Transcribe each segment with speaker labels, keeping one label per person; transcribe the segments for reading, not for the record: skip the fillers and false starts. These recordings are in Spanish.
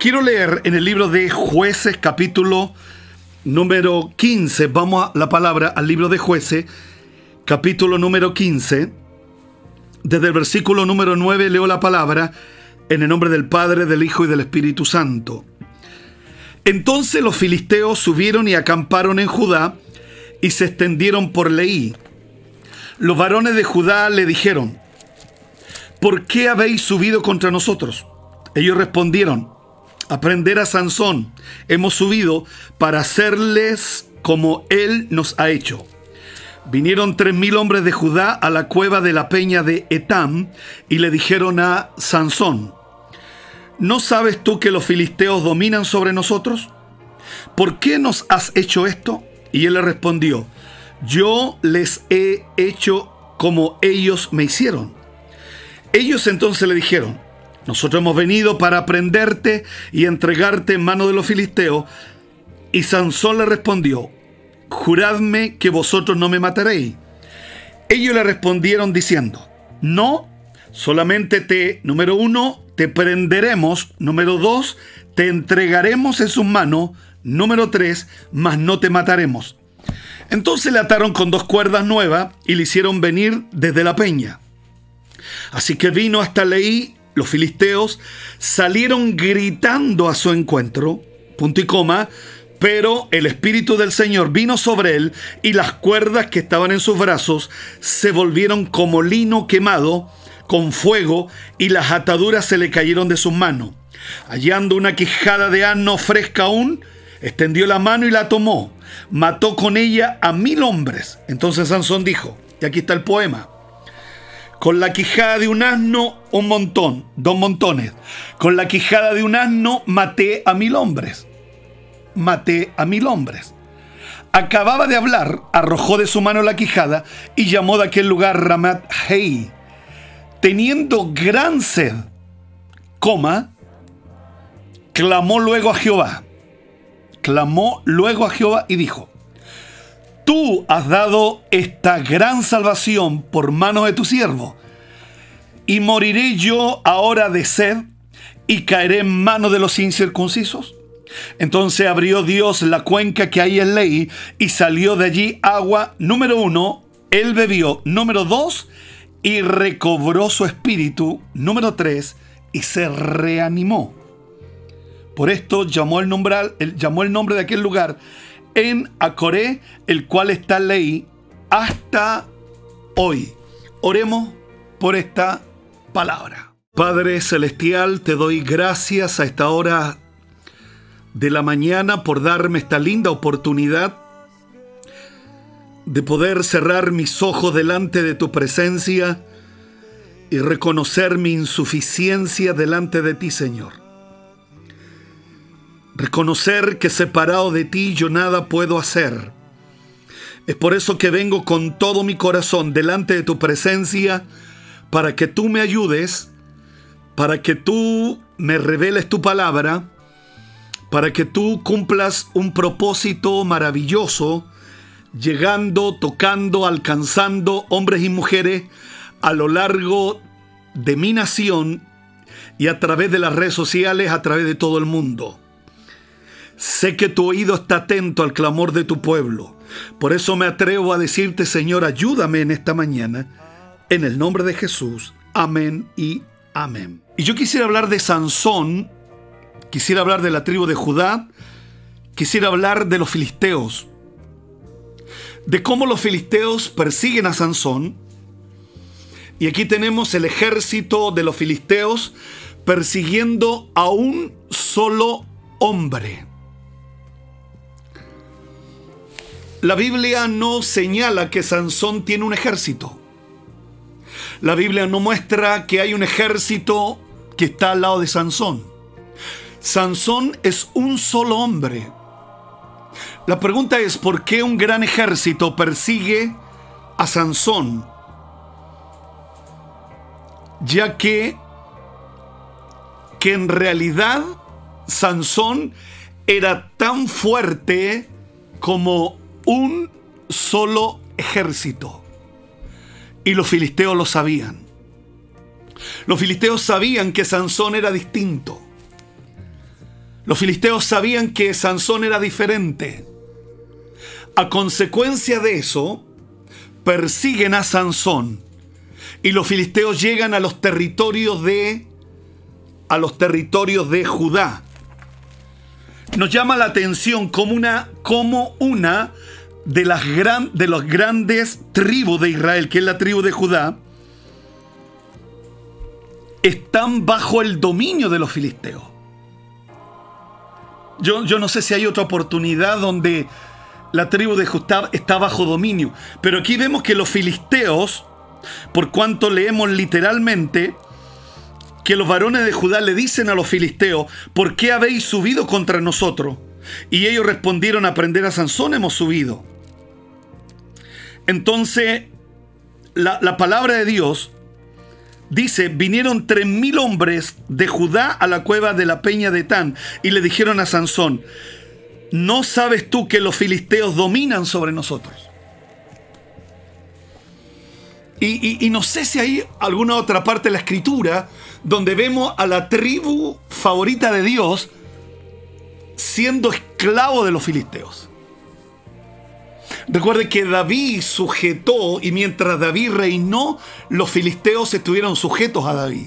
Speaker 1: Quiero leer en el libro de Jueces, capítulo número 15. Vamos a la palabra al libro de Jueces, capítulo número 15. Desde el versículo número 9 leo la palabra en el nombre del Padre, del Hijo y del Espíritu Santo. Entonces los filisteos subieron y acamparon en Judá y se extendieron por Leí. Los varones de Judá le dijeron: ¿por qué habéis subido contra nosotros? Ellos respondieron: a prender a Sansón hemos subido para hacerles como él nos ha hecho. Vinieron 3,000 hombres de Judá a la cueva de la peña de Etam y le dijeron a Sansón: ¿no sabes tú que los filisteos dominan sobre nosotros? ¿Por qué nos has hecho esto? Y él le respondió: yo les he hecho como ellos me hicieron. Ellos entonces le dijeron: nosotros hemos venido para prenderte y entregarte en mano de los filisteos. Y Sansón le respondió: juradme que vosotros no me mataréis. Ellos le respondieron diciendo: no, solamente número 1, te prenderemos, número 2, te entregaremos en sus manos, número 3, mas no te mataremos. Entonces le ataron con 2 cuerdas nuevas y le hicieron venir desde la peña. Así que vino hasta Leí. Los filisteos salieron gritando a su encuentro, punto y coma, pero el Espíritu del Señor vino sobre él y las cuerdas que estaban en sus brazos se volvieron como lino quemado con fuego y las ataduras se le cayeron de sus manos. Hallando una quijada de asno fresca aún, extendió la mano y la tomó. Mató con ella a 1,000 hombres. Entonces Sansón dijo, y aquí está el poema: con la quijada de un asno, 1 montón, 2 montones. Con la quijada de un asno maté a 1,000 hombres. Maté a 1,000 hombres. Acababa de hablar, arrojó de su mano la quijada y llamó de aquel lugar Ramat Hei. Teniendo gran sed, clamó luego a Jehová. Clamó luego a Jehová y dijo: tú has dado esta gran salvación por mano de tu siervo, y moriré yo ahora de sed y caeré en mano de los incircuncisos. Entonces abrió Dios la cuenca que hay en Leí y salió de allí agua. Número 1, él bebió. Número 2, y recobró su espíritu. Número 3, y se reanimó. Por esto llamó el nombre de aquel lugar En Acoré, el cual está en Leí hasta hoy. Oremos por esta palabra. Padre celestial, te doy gracias a esta hora de la mañana por darme esta linda oportunidad de poder cerrar mis ojos delante de tu presencia y reconocer mi insuficiencia delante de ti, Señor. Reconocer que separado de ti yo nada puedo hacer. Es por eso que vengo con todo mi corazón delante de tu presencia, para que tú me ayudes, para que tú me reveles tu palabra, para que tú cumplas un propósito maravilloso, llegando, tocando, alcanzando hombres y mujeres a lo largo de mi nación y a través de las redes sociales, a través de todo el mundo. Sé que tu oído está atento al clamor de tu pueblo. Por eso me atrevo a decirte: Señor, ayúdame en esta mañana. En el nombre de Jesús. Amén y amén. Y yo quisiera hablar de Sansón. Quisiera hablar de la tribu de Judá. Quisiera hablar de los filisteos. De cómo los filisteos persiguen a Sansón. Y aquí tenemos el ejército de los filisteos persiguiendo a un solo hombre. La Biblia no señala que Sansón tiene un ejército. La Biblia no muestra que hay un ejército que está al lado de Sansón. Sansón es un solo hombre. La pregunta es: ¿por qué un gran ejército persigue a Sansón? Ya que en realidad Sansón era tan fuerte como un solo ejército. Y los filisteos lo sabían. Los filisteos sabían que Sansón era distinto. Los filisteos sabían que Sansón era diferente. A consecuencia de eso, persiguen a Sansón. Y los filisteos llegan a los territorios de Judá. Nos llama la atención como una de las grandes tribus de Israel, que es la tribu de Judá, están bajo el dominio de los filisteos. Yo no sé si hay otra oportunidad donde la tribu de Judá está bajo dominio, pero aquí vemos que los filisteos, por cuanto leemos literalmente que los varones de Judá le dicen a los filisteos: ¿por qué habéis subido contra nosotros? Y ellos respondieron: a prender a Sansón hemos subido. Entonces la palabra de Dios dice: vinieron 3,000 hombres de Judá a la cueva de la peña de Etán y le dijeron a Sansón: ¿no sabes tú que los filisteos dominan sobre nosotros? Y no sé si hay alguna otra parte de la escritura donde vemos a la tribu favorita de Dios siendo esclavo de los filisteos. Recuerde que David sujetó, y mientras David reinó, los filisteos estuvieron sujetos a David.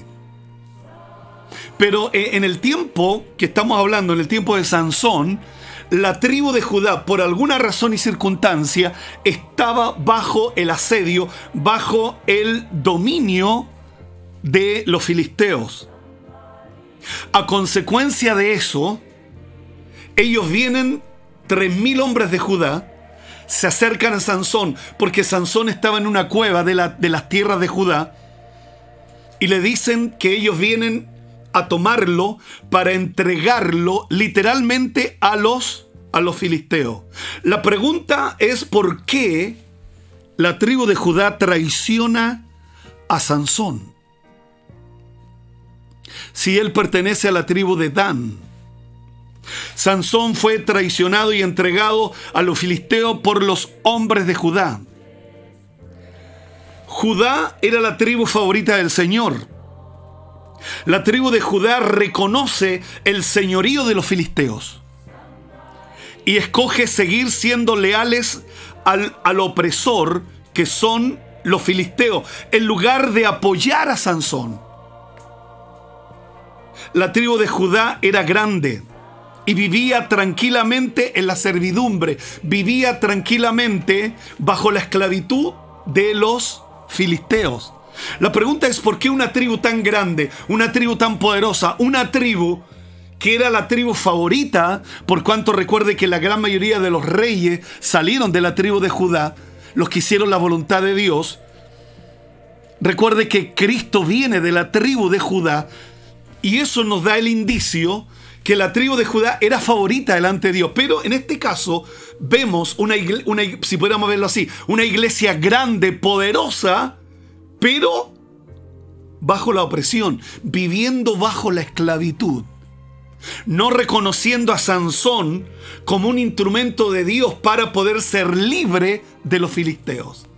Speaker 1: Pero en el tiempo que estamos hablando, en el tiempo de Sansón, la tribu de Judá, por alguna razón y circunstancia, estaba bajo el asedio, bajo el dominio de los filisteos. A consecuencia de eso, ellos vienen, 3,000 hombres de Judá, se acercan a Sansón, porque Sansón estaba en una cueva de las tierras de Judá, y le dicen que ellos vienen a tomarlo para entregarlo literalmente a los filisteos. La pregunta es: ¿por qué la tribu de Judá traiciona a Sansón si él pertenece a la tribu de Dan? Sansón fue traicionado y entregado a los filisteos por los hombres de Judá. Judá era la tribu favorita del Señor. La tribu de Judá reconoce el señorío de los filisteos y escoge seguir siendo leales al opresor, que son los filisteos, en lugar de apoyar a Sansón. La tribu de Judá era grande y vivía tranquilamente en la servidumbre, vivía tranquilamente bajo la esclavitud de los filisteos. La pregunta es: ¿por qué una tribu tan grande, una tribu tan poderosa, una tribu que era la tribu favorita, por cuanto recuerde que la gran mayoría de los reyes salieron de la tribu de Judá, los que hicieron la voluntad de Dios? Recuerde que Cristo viene de la tribu de Judá, y eso nos da el indicio que la tribu de Judá era favorita delante de Dios. Pero en este caso vemos si pudiéramos verlo así, una iglesia grande, poderosa, pero bajo la opresión, viviendo bajo la esclavitud, no reconociendo a Sansón como un instrumento de Dios para poder ser libre de los filisteos.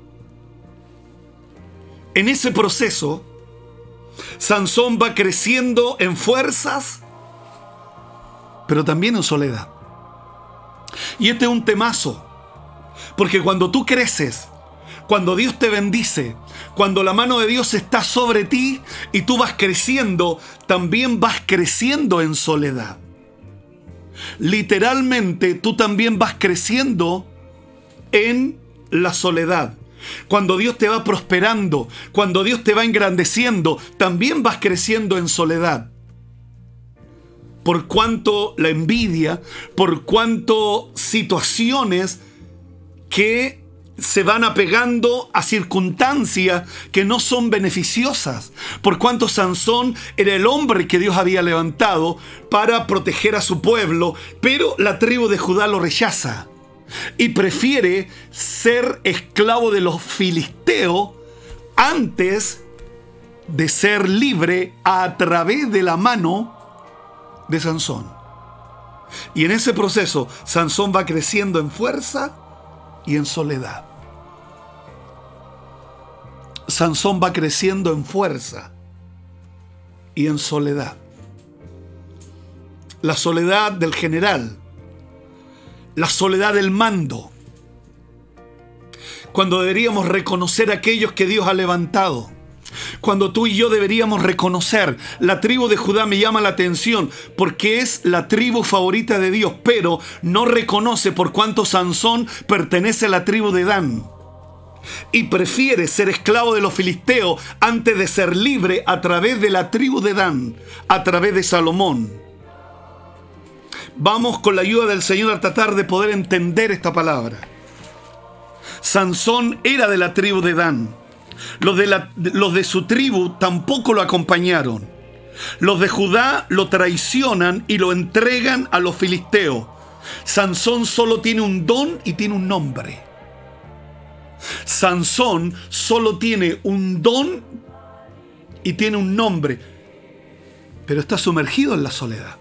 Speaker 1: En ese proceso, Sansón va creciendo en fuerzas, pero también en soledad. Y este es un temazo, porque cuando tú creces, cuando Dios te bendice, cuando la mano de Dios está sobre ti y tú vas creciendo, también vas creciendo en soledad. Literalmente, tú también vas creciendo en la soledad. Cuando Dios te va prosperando, cuando Dios te va engrandeciendo, también vas creciendo en soledad. Por cuanto la envidia, por cuanto situaciones que se van apegando a circunstancias que no son beneficiosas. Por cuanto Sansón era el hombre que Dios había levantado para proteger a su pueblo, pero la tribu de Judá lo rechaza y prefiere ser esclavo de los filisteos antes de ser libre a través de la mano de Sansón. Y en ese proceso, Sansón va creciendo en fuerza y en soledad. Sansón va creciendo en fuerza y en soledad. la soledad del general, la soledad del mando, cuando deberíamos reconocer a aquellos que Dios ha levantado, cuando tú y yo deberíamos reconocer. La tribu de Judá me llama la atención porque es la tribu favorita de Dios, pero no reconoce por cuánto Sansón pertenece a la tribu de Dan y prefiere ser esclavo de los filisteos antes de ser libre a través de la tribu de Dan, a través de Salomón. Vamos con la ayuda del Señor a tratar de poder entender esta palabra. Sansón era de la tribu de Dan. Los de su tribu tampoco lo acompañaron. Los de Judá lo traicionan y lo entregan a los filisteos. Sansón solo tiene un don y tiene un nombre. Sansón solo tiene un don y tiene un nombre, pero está sumergido en la soledad.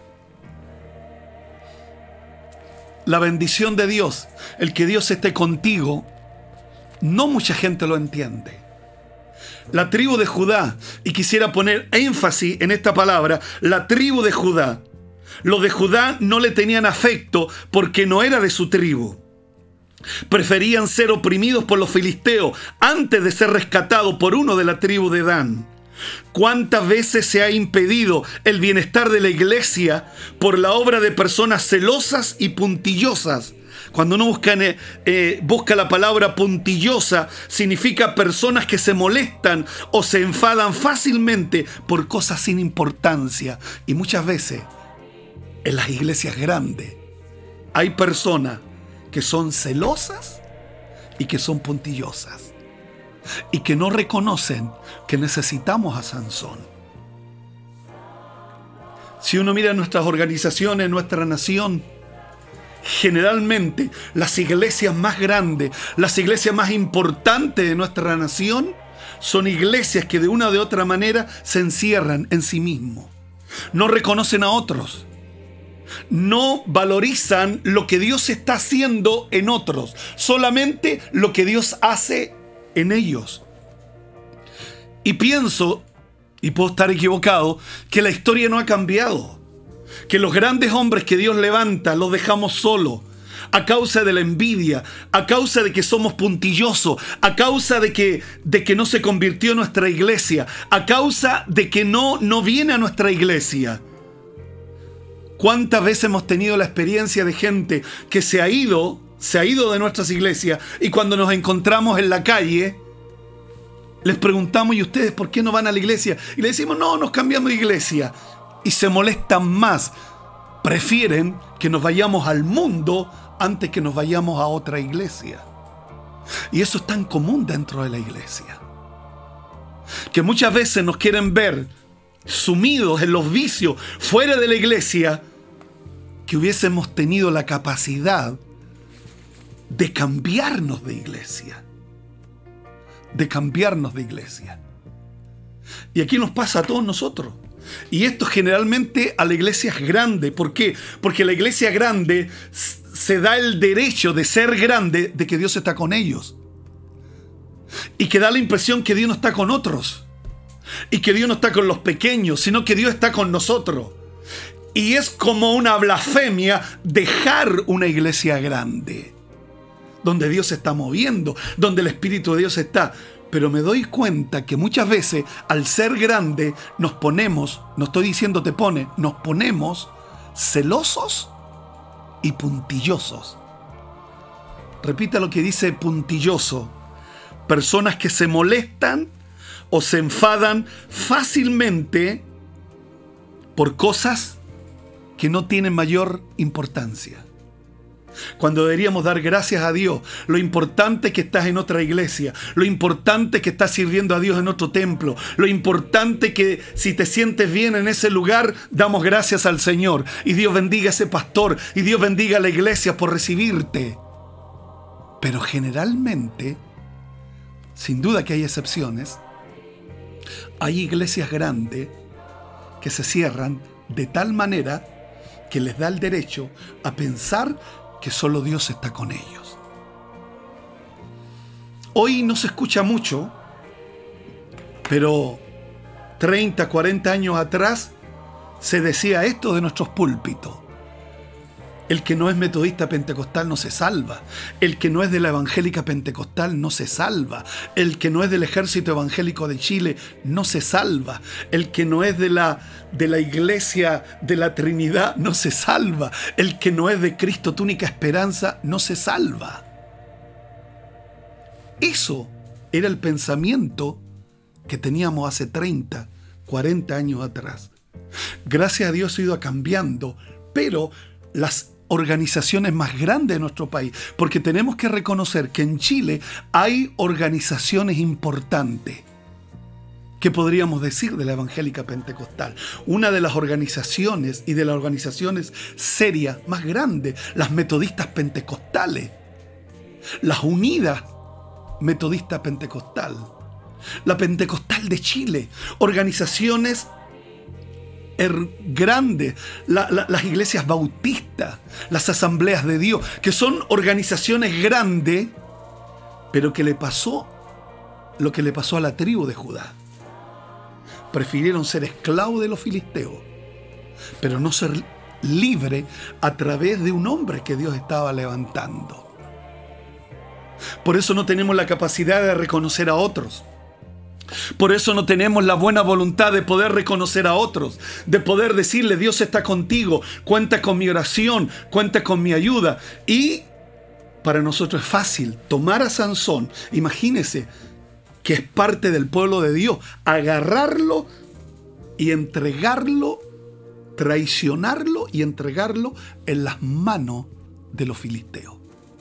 Speaker 1: La bendición de Dios, el que Dios esté contigo, no mucha gente lo entiende. La tribu de Judá, y quisiera poner énfasis en esta palabra, la tribu de Judá. Los de Judá no le tenían afecto porque no era de su tribu. Preferían ser oprimidos por los filisteos antes de ser rescatados por uno de la tribu de Dan. ¿Cuántas veces se ha impedido el bienestar de la iglesia por la obra de personas celosas y puntillosas? Cuando uno busca la palabra puntillosa, significa personas que se molestan o se enfadan fácilmente por cosas sin importancia. Y muchas veces en las iglesias grandes hay personas que son celosas y que son puntillosas y que no reconocen que necesitamos a Sansón. Si uno mira nuestras organizaciones, nuestra nación, generalmente las iglesias más grandes, las iglesias más importantes de nuestra nación son iglesias que de una o de otra manera se encierran en sí mismos. No reconocen a otros. No valorizan lo que Dios está haciendo en otros, solamente lo que Dios hace en ellos. Y pienso, y puedo estar equivocado, que la historia no ha cambiado, que los grandes hombres que Dios levanta los dejamos solos a causa de la envidia, a causa de que somos puntillosos, a causa de que no se convirtió nuestra iglesia, a causa de que no viene a nuestra iglesia. ¿Cuántas veces hemos tenido la experiencia de gente que se ha ido de nuestras iglesias y cuando nos encontramos en la calle les preguntamos: ¿y ustedes por qué no van a la iglesia? Y le decimos: no, nos cambiamos de iglesia. Y se molestan más. Prefieren que nos vayamos al mundo antes que nos vayamos a otra iglesia. Y eso es tan común dentro de la iglesia, que muchas veces nos quieren ver sumidos en los vicios fuera de la iglesia, que hubiésemos tenido la capacidad de cambiarnos de iglesia. De cambiarnos de iglesia. Y aquí nos pasa a todos nosotros. Y esto generalmente a la iglesia es grande. ¿Por qué? Porque la iglesia grande se da el derecho de ser grande, de que Dios está con ellos. Y que da la impresión que Dios no está con otros. Y que Dios no está con los pequeños, sino que Dios está con nosotros. Y es como una blasfemia dejar una iglesia grande, donde Dios se está moviendo, donde el Espíritu de Dios está. Pero me doy cuenta que muchas veces al ser grande nos ponemos, no estoy diciendo te pone, nos ponemos celosos y puntillosos. Repita lo que dice puntilloso. Personas que se molestan o se enfadan fácilmente por cosas que no tienen mayor importancia. Cuando deberíamos dar gracias a Dios, lo importante que estás en otra iglesia, lo importante que estás sirviendo a Dios en otro templo, lo importante que si te sientes bien en ese lugar, damos gracias al Señor. Y Dios bendiga a ese pastor, y Dios bendiga a la iglesia por recibirte. Pero generalmente, sin duda que hay excepciones, hay iglesias grandes que se cierran de tal manera que les da el derecho a pensar que solo Dios está con ellos. Hoy no se escucha mucho, pero 30, 40 años atrás se decía esto de nuestros púlpitos: el que no es metodista pentecostal no se salva. El que no es de la evangélica pentecostal no se salva. El que no es del ejército evangélico de Chile no se salva. El que no es de la iglesia de la Trinidad no se salva. El que no es de Cristo Túnica Esperanza no se salva. Eso era el pensamiento que teníamos hace 30, 40 años atrás. Gracias a Dios ha ido cambiando, pero las organizaciones más grandes de nuestro país, porque tenemos que reconocer que en Chile hay organizaciones importantes que podríamos decir de la evangélica pentecostal. Una de las organizaciones y de las organizaciones serias más grandes, las metodistas pentecostales, las unidas metodista pentecostal, la Pentecostal de Chile, organizaciones grandes, las iglesias bautistas, las asambleas de Dios, que son organizaciones grandes, pero que le pasó lo que le pasó a la tribu de Judá. Prefirieron ser esclavos de los filisteos, pero no ser libre a través de un hombre que Dios estaba levantando. Por eso no tenemos la capacidad de reconocer a otros. Por eso no tenemos la buena voluntad de poder reconocer a otros, de poder decirle: Dios está contigo, cuenta con mi oración, cuenta con mi ayuda. Y para nosotros es fácil tomar a Sansón, imagínese que es parte del pueblo de Dios, agarrarlo y entregarlo, traicionarlo y entregarlo en las manos de los filisteos.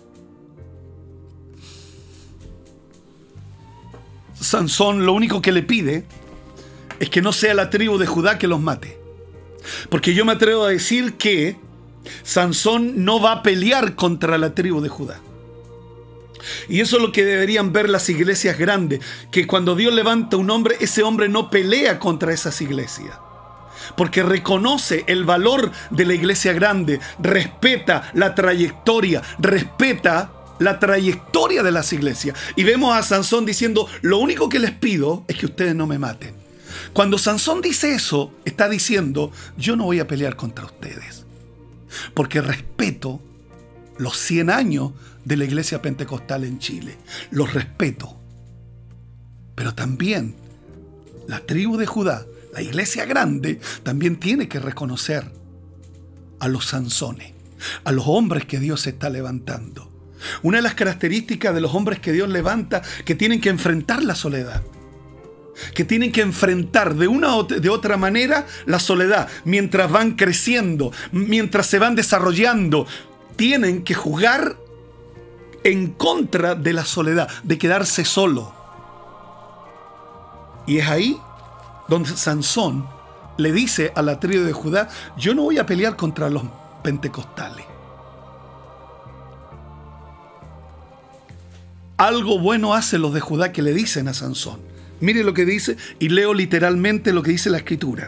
Speaker 1: Sansón lo único que le pide es que no sea la tribu de Judá que los mate. Porque yo me atrevo a decir que Sansón no va a pelear contra la tribu de Judá. Y eso es lo que deberían ver las iglesias grandes, que cuando Dios levanta un hombre, ese hombre no pelea contra esas iglesias, porque reconoce el valor de la iglesia grande, respeta la trayectoria, respeta la trayectoria de las iglesias. Y vemos a Sansón diciendo: lo único que les pido es que ustedes no me maten. Cuando Sansón dice eso, está diciendo: yo no voy a pelear contra ustedes, porque respeto los 100 años de la iglesia pentecostal en Chile. Los respeto. Pero también la tribu de Judá, la iglesia grande, también tiene que reconocer a los Sansones, a los hombres que Dios está levantando. Una de las características de los hombres que Dios levanta, que tienen que enfrentar la soledad, que tienen que enfrentar de una o de otra manera la soledad, mientras van creciendo, mientras se van desarrollando, tienen que jugar en contra de la soledad, de quedarse solo. Y es ahí donde Sansón le dice a la tribu de Judá: yo no voy a pelear contra los pentecostales. Algo bueno hacen los de Judá que le dicen a Sansón. Mire lo que dice, y leo literalmente lo que dice la Escritura.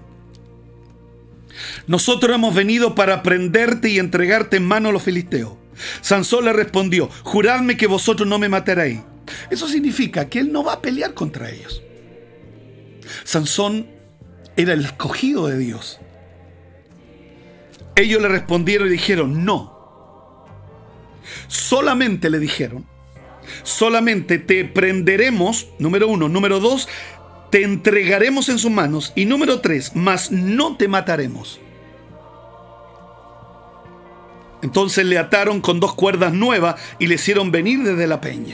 Speaker 1: Nosotros hemos venido para prenderte y entregarte en mano a los filisteos. Sansón le respondió: juradme que vosotros no me mataréis. Eso significa que él no va a pelear contra ellos. Sansón era el escogido de Dios. Ellos le respondieron y dijeron: no. Solamente le dijeron: solamente te prenderemos, número 1. Número 2, te entregaremos en sus manos. Y número 3, mas no te mataremos. Entonces le ataron con 2 cuerdas nuevas y le hicieron venir desde la peña.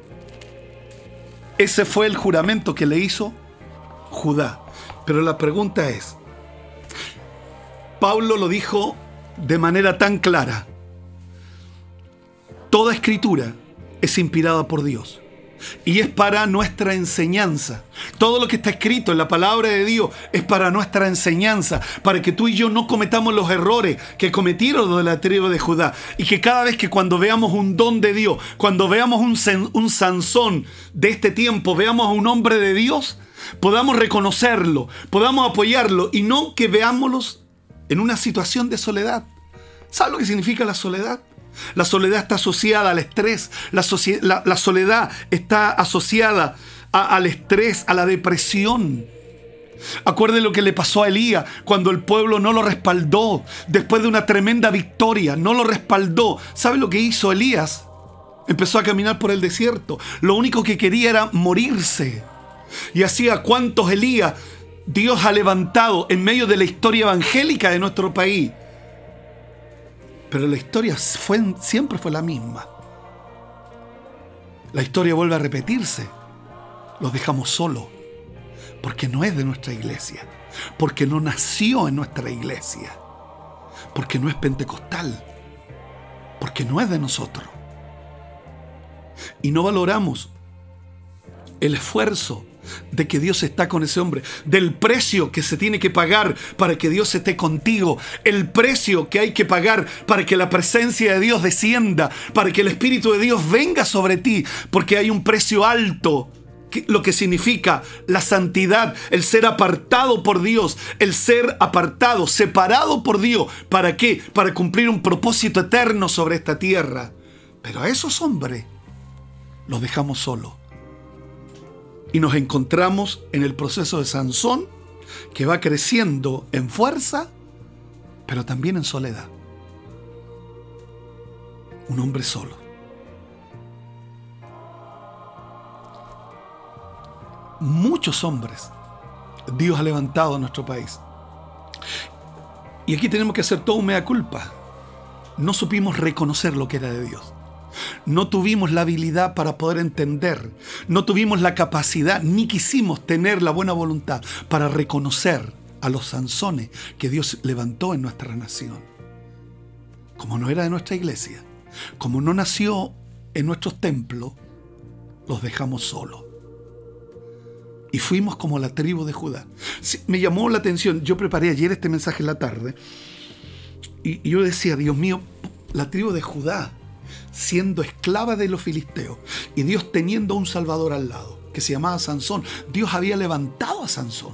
Speaker 1: Ese fue el juramento que le hizo Judá. Pero la pregunta es, Pablo lo dijo de manera tan clara: toda escritura es inspirada por Dios y es para nuestra enseñanza. Todo lo que está escrito en la palabra de Dios es para nuestra enseñanza, para que tú y yo no cometamos los errores que cometieron los de la tribu de Judá, y que cada vez que cuando veamos un don de Dios, cuando veamos un Sansón de este tiempo, veamos a un hombre de Dios, podamos reconocerlo, podamos apoyarlo, y no que veámoslos en una situación de soledad. ¿Sabes lo que significa la soledad? La soledad está asociada al estrés, la soledad está asociada al estrés, a la depresión. Acuerde lo que le pasó a Elías cuando el pueblo no lo respaldó. Después de una tremenda victoria, no lo respaldó. ¿Sabe lo que hizo Elías? Empezó a caminar por el desierto. Lo único que quería era morirse. Y así a cuántos Elías Dios ha levantado en medio de la historia evangélica de nuestro país. Pero la historia siempre fue la misma. La historia vuelve a repetirse. Los dejamos solos. Porque no es de nuestra iglesia. Porque no nació en nuestra iglesia. Porque no es pentecostal. Porque no es de nosotros. Y no valoramos el esfuerzo de que Dios está con ese hombre, del precio que se tiene que pagar para que Dios esté contigo, el precio que hay que pagar para que la presencia de Dios descienda, para que el Espíritu de Dios venga sobre ti, porque hay un precio alto, lo que significa la santidad, el ser apartado por Dios, el ser apartado, separado por Dios. ¿Para qué? Para cumplir un propósito eterno sobre esta tierra. Pero a esos hombres los dejamos solos. Y nos encontramos en el proceso de Sansón, que va creciendo en fuerza, pero también en soledad. Un hombre solo. Muchos hombres Dios ha levantado en nuestro país. Y aquí tenemos que hacer todo un mea culpa. No supimos reconocer lo que era de Dios. No tuvimos la habilidad para poder entender. No tuvimos la capacidad, ni quisimos tener la buena voluntad para reconocer a los Sansones que Dios levantó en nuestra nación. Como no era de nuestra iglesia, como no nació en nuestros templos, los dejamos solos. Y fuimos como la tribu de Judá. Sí, me llamó la atención. Yo preparé ayer este mensaje en la tarde. Y yo decía, Dios mío, la tribu de Judá, siendo esclava de los filisteos, y Dios teniendo un Salvador al lado, que se llamaba Sansón. Dios había levantado a Sansón.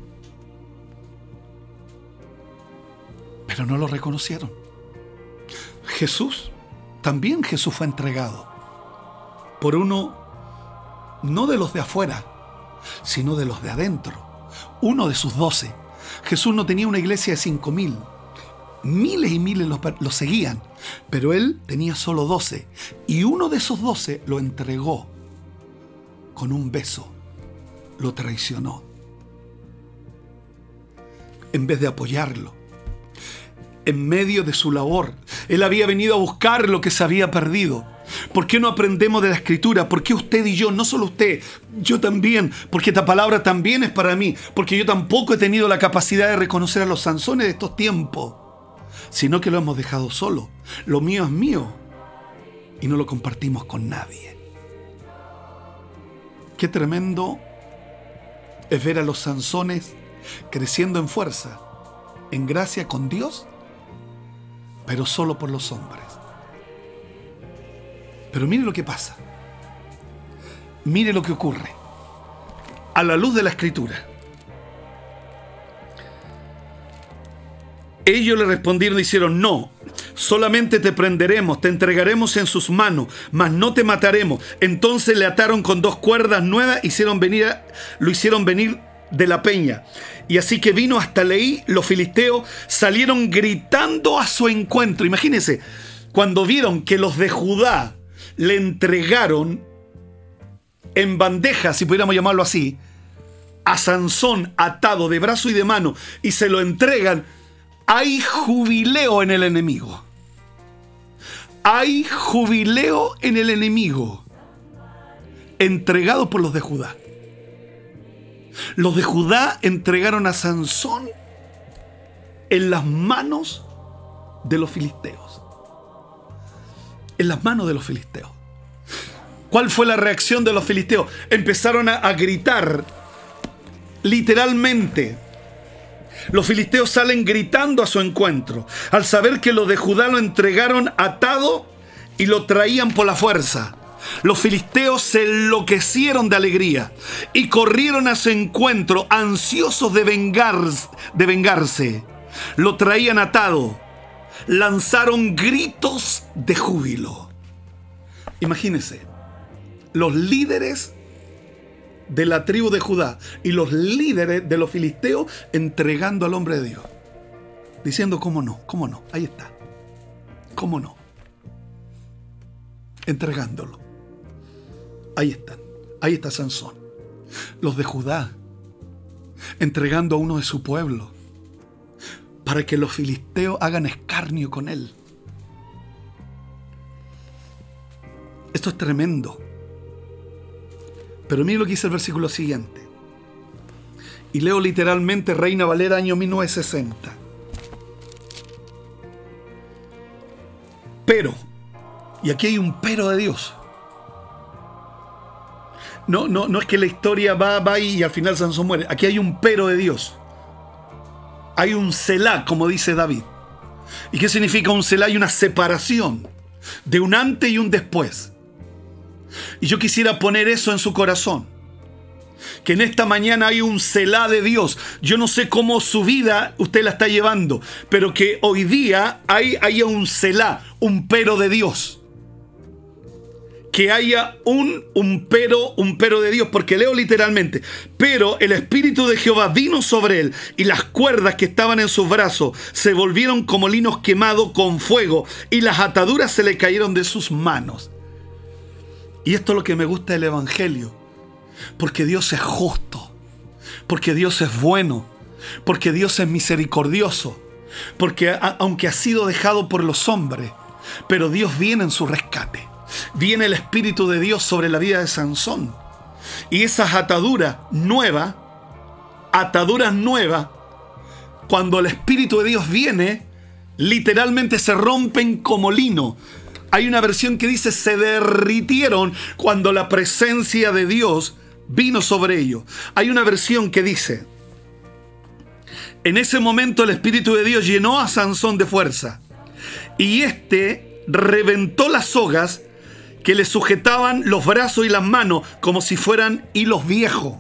Speaker 1: Pero no lo reconocieron. Jesús, también Jesús fue entregado por uno, no de los de afuera, sino de los de adentro. Uno de sus 12. Jesús no tenía una iglesia de 5.000. Miles y miles lo seguían, pero él tenía solo 12. Y uno de esos 12 lo entregó con un beso. Lo traicionó. En vez de apoyarlo. En medio de su labor, él había venido a buscar lo que se había perdido. ¿Por qué no aprendemos de la Escritura? ¿Por qué usted y yo, no solo usted, yo también? Porque esta palabra también es para mí. Porque yo tampoco he tenido la capacidad de reconocer a los Sansones de estos tiempos, sino que lo hemos dejado solo. Lo mío es mío y no lo compartimos con nadie. Qué tremendo es ver a los Sansones creciendo en fuerza, en gracia con Dios, pero solo por los hombres. Pero mire lo que pasa. Mire lo que ocurre. A la luz de la Escritura. Ellos le respondieron y dijeron, no, solamente te prenderemos, te entregaremos en sus manos, mas no te mataremos. Entonces le ataron con 2 cuerdas nuevas, lo hicieron venir de la peña. Y así que vino hasta Leí, los filisteos salieron gritando a su encuentro. Imagínense, cuando vieron que los de Judá le entregaron en bandeja, si pudiéramos llamarlo así, a Sansón atado de brazo y de mano, y se lo entregan, hay jubileo en el enemigo. Hay jubileo en el enemigo, entregado por los de Judá. Los de Judá entregaron a Sansón en las manos de los filisteos. En las manos de los filisteos. ¿Cuál fue la reacción de los filisteos? Empezaron a gritar, literalmente. Los filisteos salen gritando a su encuentro, al saber que los de Judá lo entregaron atado y lo traían por la fuerza. Los filisteos se enloquecieron de alegría y corrieron a su encuentro, ansiosos de vengarse. Lo traían atado. Lanzaron gritos de júbilo. Imagínense, los líderes de la tribu de Judá y los líderes de los filisteos entregando al hombre de Dios. Diciendo, ¿cómo no? ¿Cómo no? Ahí está. ¿Cómo no? Entregándolo. Ahí están. Ahí está Sansón. Los de Judá entregando a uno de su pueblo para que los filisteos hagan escarnio con él. Esto es tremendo. Pero mire lo que dice el versículo siguiente. Y leo literalmente Reina Valera, año 1960. Pero, y aquí hay un pero de Dios. No es que la historia va y al final Sansón muere. Aquí hay un pero de Dios. Hay un Selah, como dice David. ¿Y qué significa un Selah? Hay una separación de un antes y un después. Y yo quisiera poner eso en su corazón. Que en esta mañana hay un Selah de Dios. Yo no sé cómo su vida usted la está llevando, pero que hoy día haya un Selah, un pero de Dios. Que haya un pero de Dios, porque leo literalmente: pero el Espíritu de Jehová vino sobre él, y las cuerdas que estaban en sus brazos se volvieron como linos quemados con fuego, y las ataduras se le cayeron de sus manos. Y esto es lo que me gusta del Evangelio, porque Dios es justo, porque Dios es bueno, porque Dios es misericordioso, porque aunque ha sido dejado por los hombres, pero Dios viene en su rescate. Viene el Espíritu de Dios sobre la vida de Sansón. Y esas ataduras nuevas, cuando el Espíritu de Dios viene, literalmente se rompen como lino. Hay una versión que dice se derritieron cuando la presencia de Dios vino sobre ellos. Hay una versión que dice: en ese momento el Espíritu de Dios llenó a Sansón de fuerza, y éste reventó las sogas que le sujetaban los brazos y las manos como si fueran hilos viejos.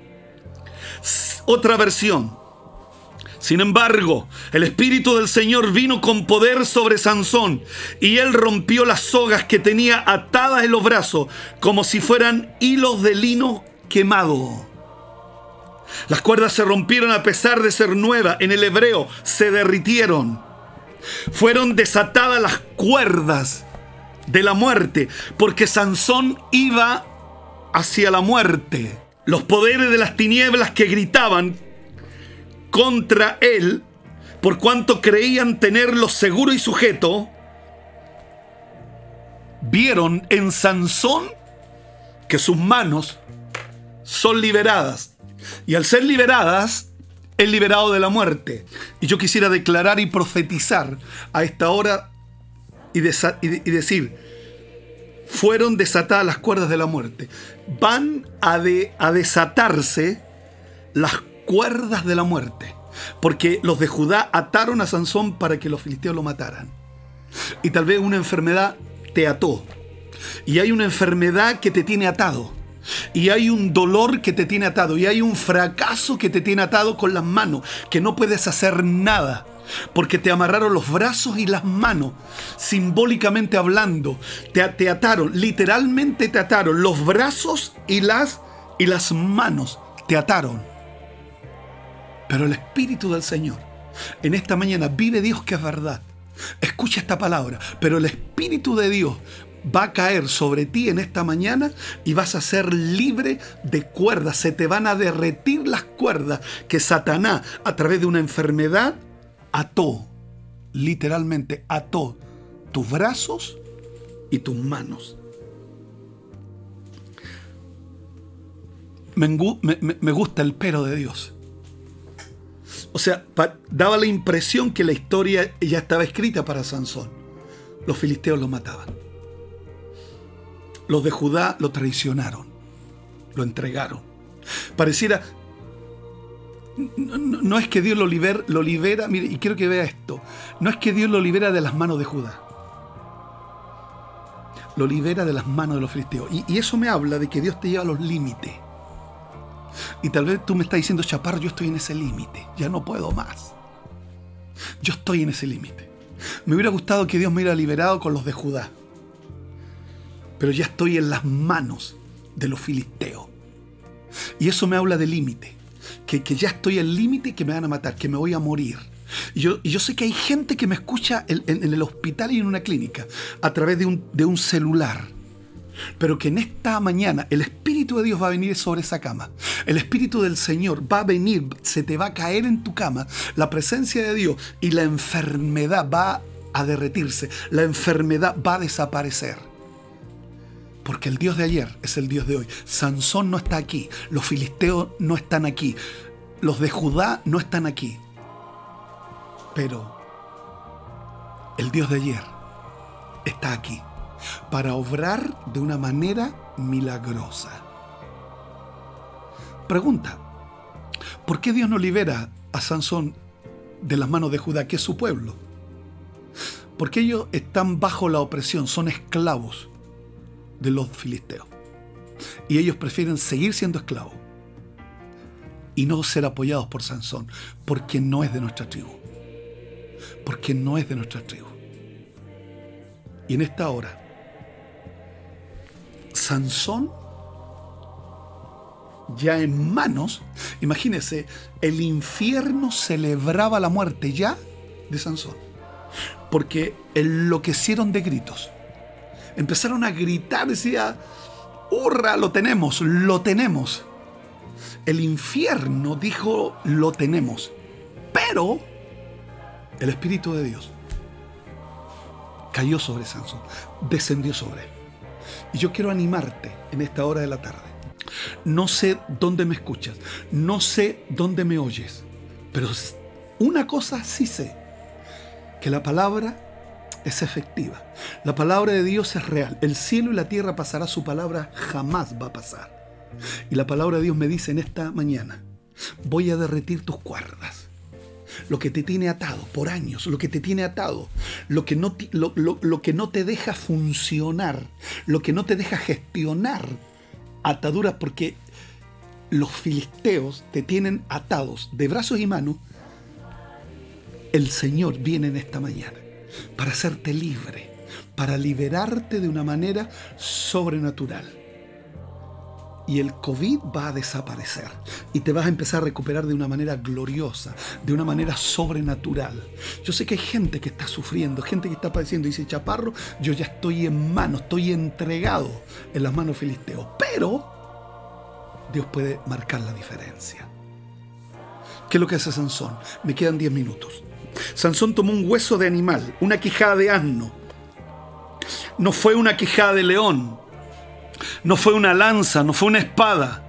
Speaker 1: Otra versión: sin embargo, el Espíritu del Señor vino con poder sobre Sansón, y él rompió las sogas que tenía atadas en los brazos como si fueran hilos de lino quemado. Las cuerdas se rompieron a pesar de ser nuevas. En el hebreo, se derritieron. Fueron desatadas las cuerdas de la muerte, porque Sansón iba hacia la muerte. Los poderes de las tinieblas que gritaban contra él, por cuanto creían tenerlo seguro y sujeto, vieron en Sansón que sus manos son liberadas, y al ser liberadas, es liberado de la muerte. Y yo quisiera declarar y profetizar a esta hora y decir: fueron desatadas las cuerdas de la muerte. Van a desatarse las cuerdas de la muerte, porque los de Judá ataron a Sansón para que los filisteos lo mataran. Y tal vez una enfermedad te ató, y hay una enfermedad que te tiene atado, y hay un dolor que te tiene atado, y hay un fracaso que te tiene atado con las manos, que no puedes hacer nada, porque te amarraron los brazos y las manos, simbólicamente hablando. Te ataron, literalmente te ataron los brazos y las manos, te ataron. Pero el Espíritu del Señor, en esta mañana, vive Dios que es verdad. Escucha esta palabra: pero el Espíritu de Dios va a caer sobre ti en esta mañana, y vas a ser libre de cuerdas. Se te van a derretir las cuerdas que Satanás, a través de una enfermedad, ató, literalmente ató tus brazos y tus manos. Me gusta el pero de Dios. O sea, daba la impresión que la historia ya estaba escrita para Sansón. Los filisteos lo mataban. Los de Judá lo traicionaron, lo entregaron. Pareciera... No es que Dios lo libera, mire, y quiero que vea esto. No es que Dios lo libera de las manos de Judá. Lo libera de las manos de los filisteos. Y eso me habla de que Dios te lleva a los límites. Y tal vez tú me estás diciendo: Chaparro, yo estoy en ese límite, ya no puedo más. Yo estoy en ese límite. Me hubiera gustado que Dios me hubiera liberado con los de Judá, pero ya estoy en las manos de los filisteos. Y eso me habla de límite. Que ya estoy al límite, que me van a matar, que me voy a morir. Y yo sé que hay gente que me escucha en el hospital y en una clínica a través de un celular. Pero que en esta mañana el Espíritu de Dios va a venir sobre esa cama. El Espíritu del Señor va a venir, se te va a caer en tu cama la presencia de Dios y la enfermedad va a derretirse. La enfermedad va a desaparecer. Porque el Dios de ayer es el Dios de hoy. Sansón no está aquí. Los filisteos no están aquí. Los de Judá no están aquí. Pero el Dios de ayer está aquí para obrar de una manera milagrosa. Pregunta: ¿por qué Dios no libera a Sansón de las manos de Judá, que es su pueblo? Porque ellos están bajo la opresión, son esclavos de los filisteos. Y ellos prefieren seguir siendo esclavos y no ser apoyados por Sansón, porque no es de nuestra tribu. Porque no es de nuestra tribu. Y en esta hora, Sansón, ya en manos, imagínense, el infierno celebraba la muerte ya de Sansón, porque enloquecieron de gritos. Empezaron a gritar, decía: ¡hurra! Lo tenemos, lo tenemos. El infierno dijo: lo tenemos. Pero el Espíritu de Dios cayó sobre Sansón, descendió sobre él. Y yo quiero animarte en esta hora de la tarde. No sé dónde me escuchas, no sé dónde me oyes, pero una cosa sí sé: que la palabra es efectiva. La palabra de Dios es real. El cielo y la tierra pasará, su palabra jamás va a pasar. Y la palabra de Dios me dice en esta mañana: voy a derretir tus cuerdas. Lo que te tiene atado por años, lo que te tiene atado, lo que no te deja funcionar, lo que no te deja gestionar ataduras, porque los filisteos te tienen atados de brazos y manos. El Señor viene en esta mañana para hacerte libre, para liberarte de una manera sobrenatural. Y el COVID va a desaparecer y te vas a empezar a recuperar de una manera gloriosa, de una manera sobrenatural. Yo sé que hay gente que está sufriendo, gente que está padeciendo. Dice: Chaparro, yo ya estoy en manos, estoy entregado en las manos filisteos. Pero Dios puede marcar la diferencia. ¿Qué es lo que hace Sansón? Me quedan 10 minutos. Sansón tomó un hueso de animal, una quijada de asno. No fue una quijada de león. No fue una lanza, no fue una espada.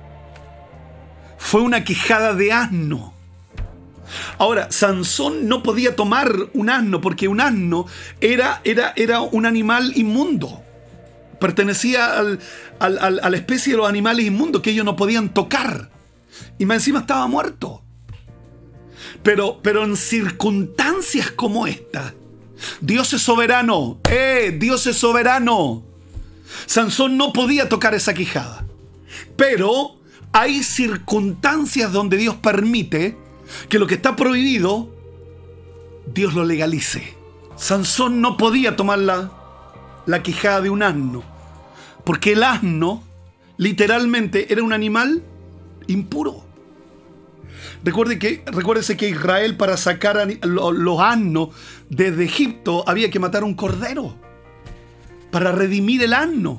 Speaker 1: Fue una quijada de asno. Ahora, Sansón no podía tomar un asno, porque un asno era un animal inmundo. Pertenecía a la especie de los animales inmundos que ellos no podían tocar. Y más encima estaba muerto. Pero en circunstancias como esta, Dios es soberano. Dios es soberano. Sansón no podía tocar esa quijada. Pero hay circunstancias donde Dios permite que lo que está prohibido, Dios lo legalice. Sansón no podía tomar la quijada de un asno, porque el asno literalmente era un animal impuro. Recuérdese que Israel, para sacar los asnos desde Egipto, había que matar un cordero para redimir el asno.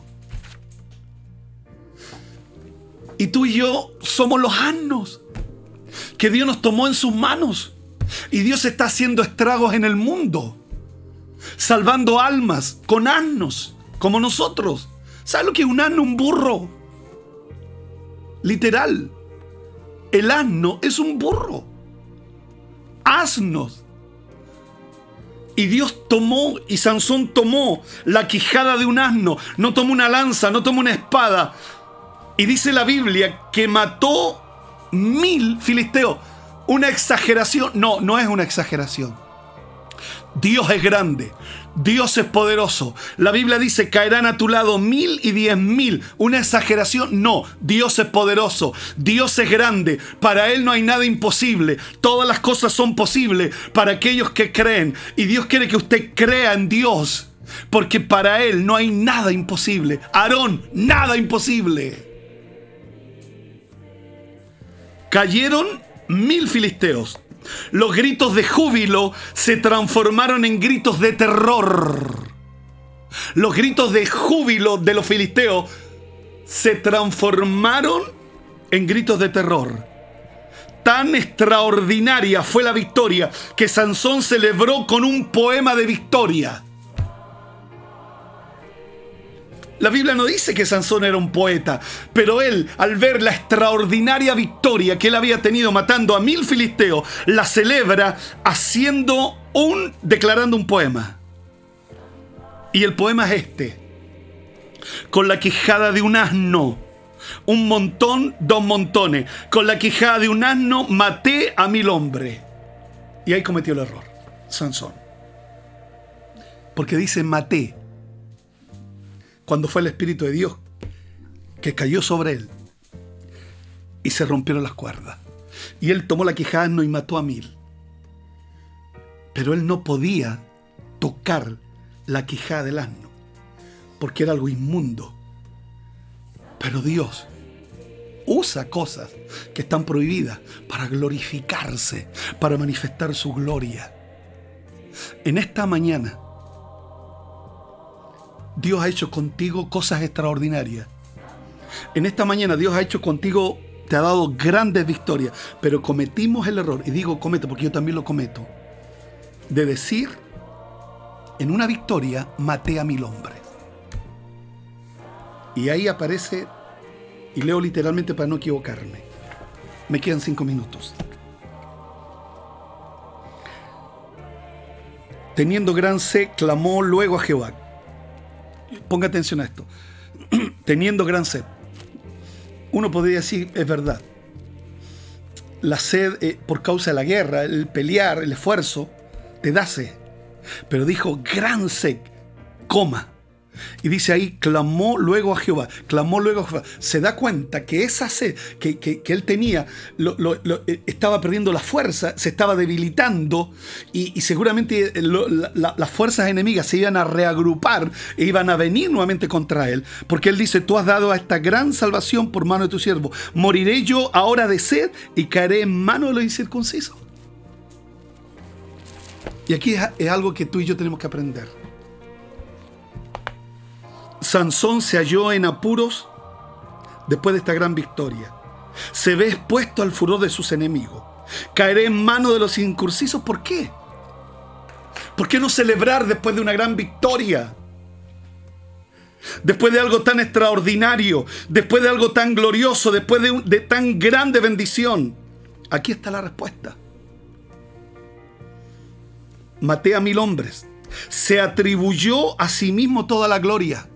Speaker 1: Y tú y yo somos los asnos que Dios nos tomó en sus manos. Y Dios está haciendo estragos en el mundo, salvando almas con asnos como nosotros. ¿Sabes lo que es un asno? Un burro. Literal. El asno es un burro. Asnos. Y Dios tomó, y Sansón tomó la quijada de un asno. No tomó una lanza, no tomó una espada. Y dice la Biblia que mató 1000 filisteos. Una exageración. No, no es una exageración. Dios es grande. Dios es poderoso. La Biblia dice: caerán a tu lado 1000 y 10.000. ¿Una exageración? No. Dios es poderoso. Dios es grande. Para Él no hay nada imposible. Todas las cosas son posibles para aquellos que creen. Y Dios quiere que usted crea en Dios, porque para Él no hay nada imposible. Aarón, nada imposible. Cayeron 1000 filisteos. Los gritos de júbilo se transformaron en gritos de terror. Los gritos de júbilo de los filisteos se transformaron en gritos de terror. Tan extraordinaria fue la victoria que Sansón celebró con un poema de victoria. La Biblia no dice que Sansón era un poeta, pero él, al ver la extraordinaria victoria que él había tenido matando a 1000 filisteos, la celebra declarando un poema. Y el poema es este: con la quijada de un asno, un montón, 2 montones. Con la quijada de un asno maté a 1000 hombres. Y ahí cometió el error Sansón, porque dice maté, cuando fue el Espíritu de Dios que cayó sobre él y se rompieron las cuerdas. Y él tomó la quijada de asno y mató a 1000. Pero él no podía tocar la quijada del asno, porque era algo inmundo. Pero Dios usa cosas que están prohibidas para glorificarse, para manifestar su gloria. En esta mañana, Dios ha hecho contigo cosas extraordinarias. En esta mañana Dios ha hecho contigo, te ha dado grandes victorias, pero cometimos el error, y digo cometo porque yo también lo cometo, de decir en una victoria maté a 1000 hombres. Y ahí aparece, y leo literalmente para no equivocarme. Me quedan 5 minutos. Teniendo gran sed, clamó luego a Jehová. Ponga atención a esto. Teniendo gran sed. Uno podría decir, es verdad. La sed, por causa de la guerra, el pelear, el esfuerzo, te da sed. Pero dijo, gran sed, coma. Y dice ahí, clamó luego a Jehová. Clamó luego a Jehová. Se da cuenta que esa sed que él tenía estaba perdiendo la fuerza, se estaba debilitando, y seguramente las fuerzas enemigas se iban a reagrupar e iban a venir nuevamente contra él, porque él dice, tú has dado a esta gran salvación por mano de tu siervo. Moriré yo ahora de sed y caeré en mano de los incircuncisos. Y aquí es algo que tú y yo tenemos que aprender. Sansón se halló en apuros después de esta gran victoria. Se ve expuesto al furor de sus enemigos. Caeré en manos de los incircuncisos. ¿Por qué? ¿Por qué no celebrar después de una gran victoria? Después de algo tan extraordinario, después de algo tan glorioso, después de tan grande bendición. Aquí está la respuesta. Maté a 1000 hombres. Se atribuyó a sí mismo toda la gloria.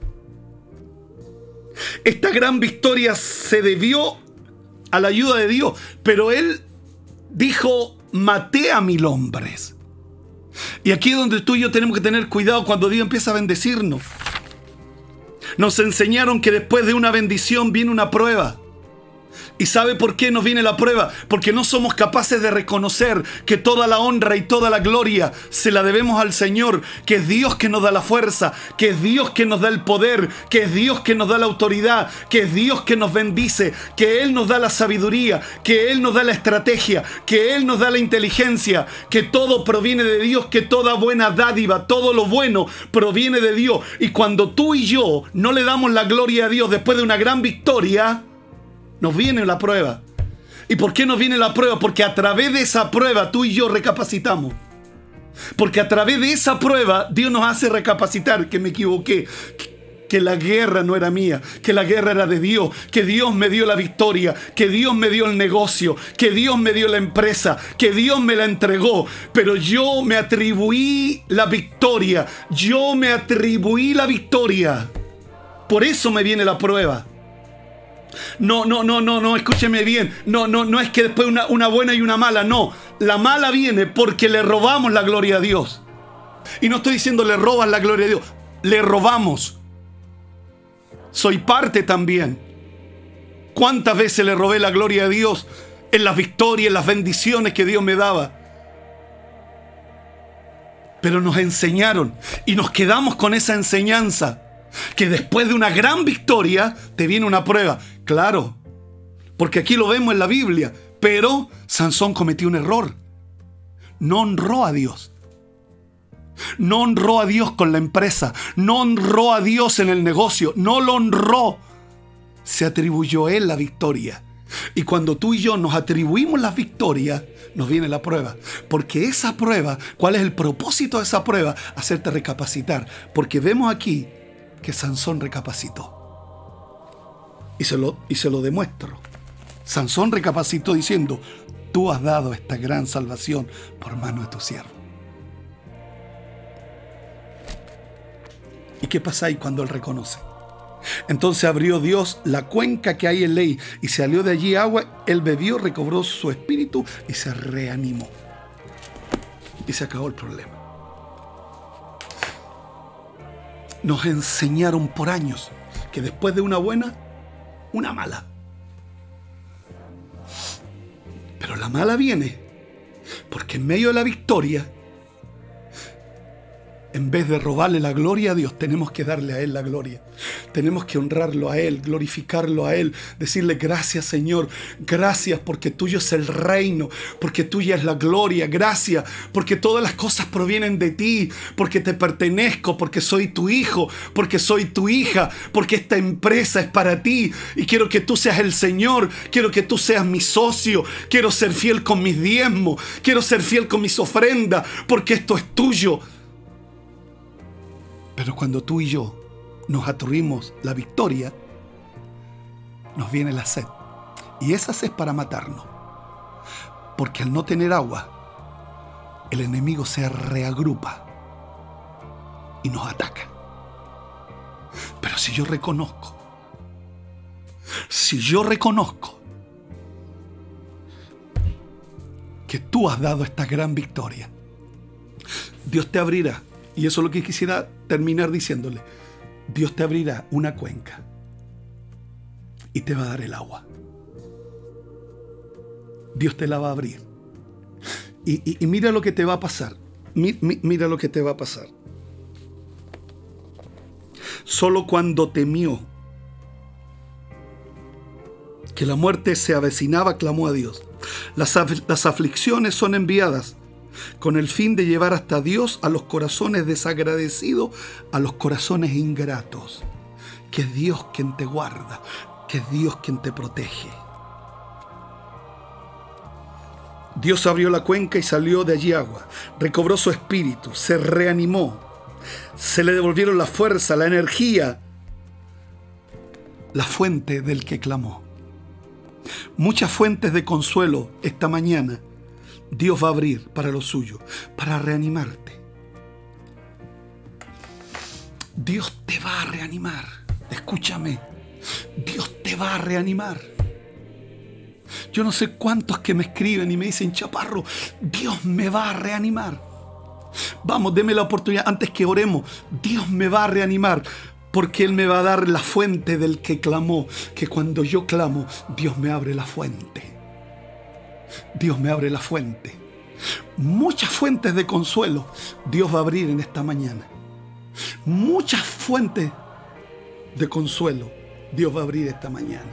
Speaker 1: Esta gran victoria se debió a la ayuda de Dios, pero él dijo, maté a 1000 hombres. Y aquí es donde tú y yo tenemos que tener cuidado cuando Dios empieza a bendecirnos. Nos enseñaron que después de una bendición viene una prueba. ¿Y sabe por qué nos viene la prueba? Porque no somos capaces de reconocer que toda la honra y toda la gloria se la debemos al Señor, que es Dios que nos da la fuerza, que es Dios que nos da el poder, que es Dios que nos da la autoridad, que es Dios que nos bendice, que Él nos da la sabiduría, que Él nos da la estrategia, que Él nos da la inteligencia, que todo proviene de Dios, que toda buena dádiva, todo lo bueno proviene de Dios. Y cuando tú y yo no le damos la gloria a Dios después de una gran victoria, nos viene la prueba. ¿Y por qué nos viene la prueba? Porque a través de esa prueba tú y yo recapacitamos. Porque a través de esa prueba Dios nos hace recapacitar que me equivoqué, que la guerra no era mía, que la guerra era de Dios, que Dios me dio la victoria, que Dios me dio el negocio, que Dios me dio la empresa, que Dios me la entregó, pero yo me atribuí la victoria, yo me atribuí la victoria. Por eso me viene la prueba. No, escúcheme bien. No es que después una buena y una mala. No, la mala viene porque le robamos la gloria a Dios. Y no estoy diciendo le robas la gloria a Dios. Le robamos. Soy parte también. ¿Cuántas veces le robé la gloria a Dios en las victorias, en las bendiciones que Dios me daba? Pero nos enseñaron y nos quedamos con esa enseñanza, que después de una gran victoria te viene una prueba. Claro, porque aquí lo vemos en la Biblia. Pero Sansón cometió un error. No honró a Dios. No honró a Dios con la empresa. No honró a Dios en el negocio. No lo honró. Se atribuyó él la victoria. Y cuando tú y yo nos atribuimos las victorias, nos viene la prueba. Porque esa prueba, ¿cuál es el propósito de esa prueba? Hacerte recapacitar. Porque vemos aquí que Sansón recapacitó. Y se lo demuestro. Sansón recapacitó diciendo: tú has dado esta gran salvación por mano de tu siervo. ¿Y qué pasa ahí cuando él reconoce? Entonces abrió Dios la cuenca que hay en ley y salió de allí agua. Él bebió, recobró su espíritu y se reanimó. Y se acabó el problema. Nos enseñaron por años que después de una buena, una mala. Pero la mala viene porque en medio de la victoria, en vez de robarle la gloria a Dios, tenemos que darle a Él la gloria. Tenemos que honrarlo a Él, glorificarlo a Él, decirle: gracias, Señor, gracias porque tuyo es el reino, porque tuya es la gloria, gracias porque todas las cosas provienen de ti, porque te pertenezco, porque soy tu hijo, porque soy tu hija, porque esta empresa es para ti y quiero que tú seas el Señor, quiero que tú seas mi socio, quiero ser fiel con mis diezmos, quiero ser fiel con mis ofrendas, porque esto es tuyo. Pero cuando tú y yo nos atribuimos la victoria, nos viene la sed. Y esa sed es para matarnos. Porque al no tener agua, el enemigo se reagrupa y nos ataca. Pero si yo reconozco que tú has dado esta gran victoria, Dios te abrirá. Y eso es lo que quisiera terminar diciéndole. Dios te abrirá una cuenca y te va a dar el agua. Dios te la va a abrir. Y mira lo que te va a pasar. Mira lo que te va a pasar. Solo cuando temió que la muerte se avecinaba, clamó a Dios. Las aflicciones son enviadas con el fin de llevar hasta Dios a los corazones desagradecidos, a los corazones ingratos. Que es Dios quien te guarda, que es Dios quien te protege. Dios abrió la cuenca y salió de allí agua. Recobró su espíritu, se reanimó. Se le devolvieron la fuerza, la energía, la fuente del que clamó. Muchas fuentes de consuelo esta mañana Dios va a abrir para lo suyo, para reanimarte. Dios te va a reanimar. Escúchame, Dios te va a reanimar. Yo no sé cuántos que me escriben y me dicen: Chaparro, Dios me va a reanimar. Vamos, deme la oportunidad antes que oremos. Dios me va a reanimar, porque Él me va a dar la fuente del que clamó. Que cuando yo clamo, Dios me abre la fuente. Dios me abre la fuente. Muchas fuentes de consuelo Dios va a abrir en esta mañana. Muchas fuentes de consuelo Dios va a abrir esta mañana.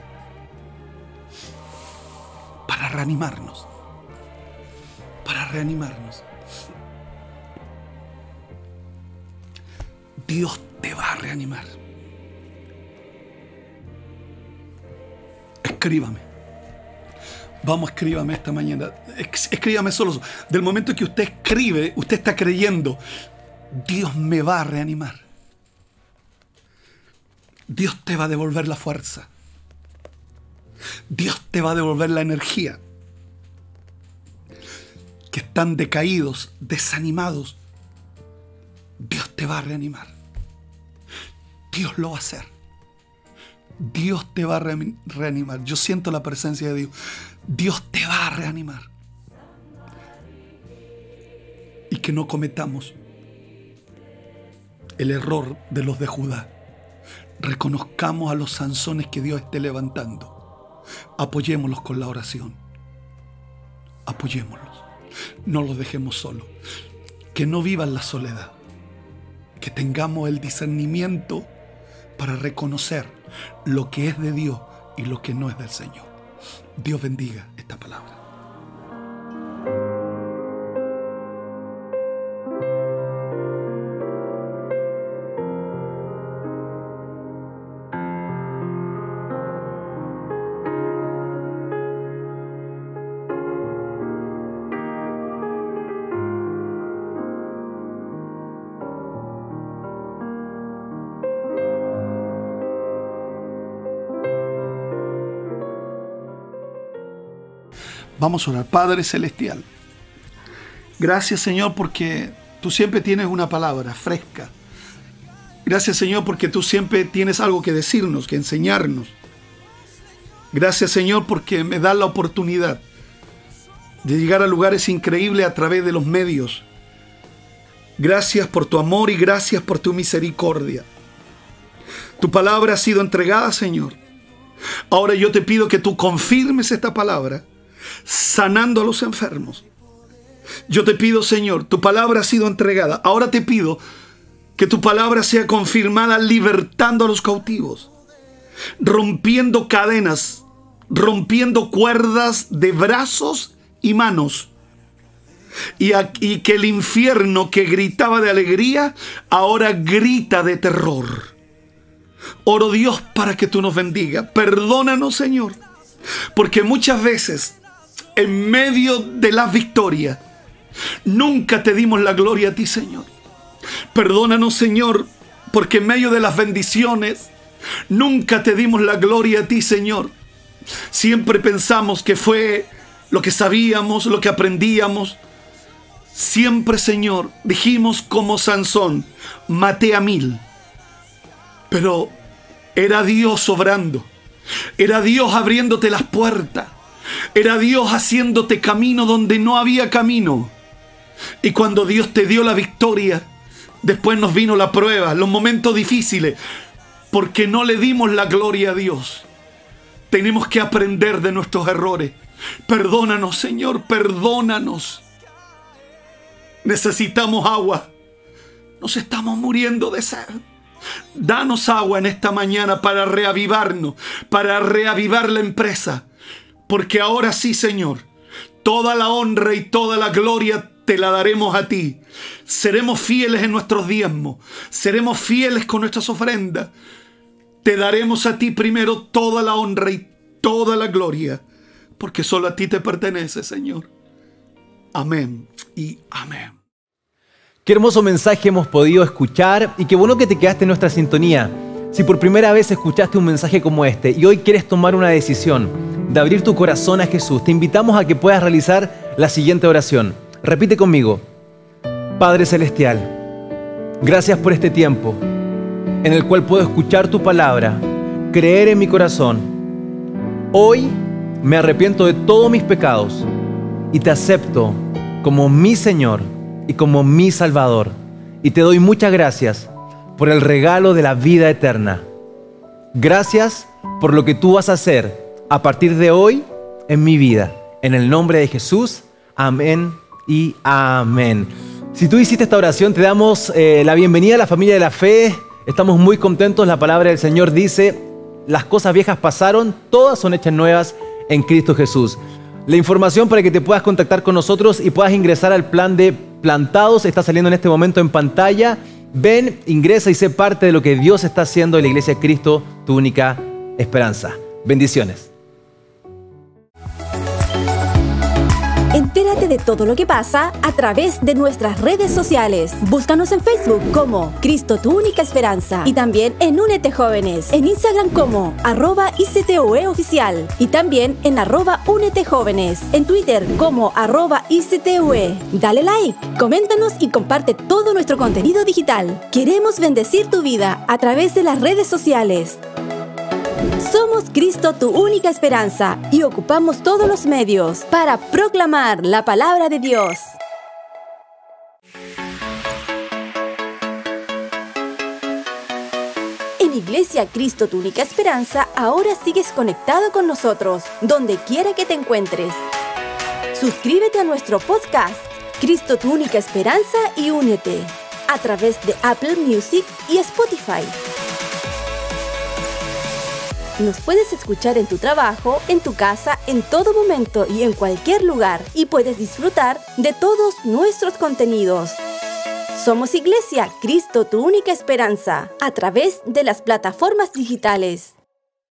Speaker 1: Para reanimarnos. Para reanimarnos. Dios te va a reanimar. Escríbame. Vamos, escríbame esta mañana. Escríbame solo. Del momento que usted escribe, usted está creyendo: Dios me va a reanimar. Dios te va a devolver la fuerza. Dios te va a devolver la energía. Que están decaídos, desanimados, Dios te va a reanimar. Dios lo va a hacer. Dios te va a reanimar. Yo siento la presencia de Dios. Dios te va a reanimar. Y que no cometamos el error de los de Judá. Reconozcamos a los Sansones que Dios esté levantando. Apoyémoslos con la oración. Apoyémoslos. No los dejemos solos. Que no vivan la soledad. Que tengamos el discernimiento para reconocer lo que es de Dios y lo que no es del Señor. Dios bendiga esta palabra. Vamos a orar. Padre Celestial, gracias, Señor, porque tú siempre tienes una palabra fresca. Gracias, Señor, porque tú siempre tienes algo que decirnos, que enseñarnos. Gracias, Señor, porque me das la oportunidad de llegar a lugares increíbles a través de los medios. Gracias por tu amor y gracias por tu misericordia. Tu palabra ha sido entregada, Señor. Ahora yo te pido que tú confirmes esta palabra, sanando a los enfermos. Yo te pido, Señor, tu palabra ha sido entregada. Ahora te pido que tu palabra sea confirmada, libertando a los cautivos, rompiendo cadenas, rompiendo cuerdas de brazos y manos. Y que el infierno que gritaba de alegría, ahora grita de terror. Oro, Dios, para que tú nos bendiga. Perdónanos, Señor, porque muchas veces en medio de la victoria nunca te dimos la gloria a ti, Señor. Perdónanos, Señor, porque en medio de las bendiciones nunca te dimos la gloria a ti, Señor. Siempre pensamos que fue lo que sabíamos, lo que aprendíamos. Siempre, Señor, dijimos como Sansón: maté a 1000. Pero era Dios obrando. Era Dios abriéndote las puertas. Era Dios haciéndote camino donde no había camino. Y cuando Dios te dio la victoria, después nos vino la prueba, los momentos difíciles, porque no le dimos la gloria a Dios. Tenemos que aprender de nuestros errores. Perdónanos, Señor, perdónanos. Necesitamos agua. Nos estamos muriendo de sed. Danos agua en esta mañana para reavivarnos, para reavivar la empresa. Porque ahora sí, Señor, toda la honra y toda la gloria te la daremos a ti. Seremos fieles en nuestros diezmos. Seremos fieles con nuestras ofrendas. Te daremos a ti primero toda la honra y toda la gloria, porque solo a ti te pertenece, Señor. Amén y amén.
Speaker 2: Qué hermoso mensaje hemos podido escuchar y qué bueno que te quedaste en nuestra sintonía. Si por primera vez escuchaste un mensaje como este y hoy quieres tomar una decisión de abrir tu corazón a Jesús, te invitamos a que puedas realizar la siguiente oración. Repite conmigo: Padre Celestial, gracias por este tiempo en el cual puedo escuchar tu palabra, creer en mi corazón. Hoy me arrepiento de todos mis pecados y te acepto como mi Señor y como mi Salvador. Y te doy muchas gracias por el regalo de la vida eterna. Gracias por lo que tú vas a hacer a partir de hoy en mi vida. En el nombre de Jesús, amén y amén. Si tú hiciste esta oración, te damos la bienvenida a la familia de la fe. Estamos muy contentos. La palabra del Señor dice: las cosas viejas pasaron, todas son hechas nuevas en Cristo Jesús. La información para que te puedas contactar con nosotros y puedas ingresar al plan de Plantados está saliendo en este momento en pantalla. Ven, ingresa y sé parte de lo que Dios está haciendo en la Iglesia de Cristo, tu única esperanza. Bendiciones.
Speaker 3: Entérate de todo lo que pasa a través de nuestras redes sociales. Búscanos en Facebook como Cristo Tu Única Esperanza y también en Únete Jóvenes, en Instagram como @ICTUEoficial y también en @UneteJóvenes, en Twitter como @ICTUE. Dale like, coméntanos y comparte todo nuestro contenido digital. Queremos bendecir tu vida a través de las redes sociales. Somos Cristo Tu Única Esperanza y ocupamos todos los medios para proclamar la palabra de Dios. En Iglesia Cristo Tu Única Esperanza ahora sigues conectado con nosotros, donde quiera que te encuentres. Suscríbete a nuestro podcast, Cristo Tu Única Esperanza y Únete, a través de Apple Music y Spotify. Nos puedes escuchar en tu trabajo, en tu casa, en todo momento y en cualquier lugar. Y puedes disfrutar de todos nuestros contenidos. Somos Iglesia Cristo, tu única esperanza, a través de las plataformas digitales.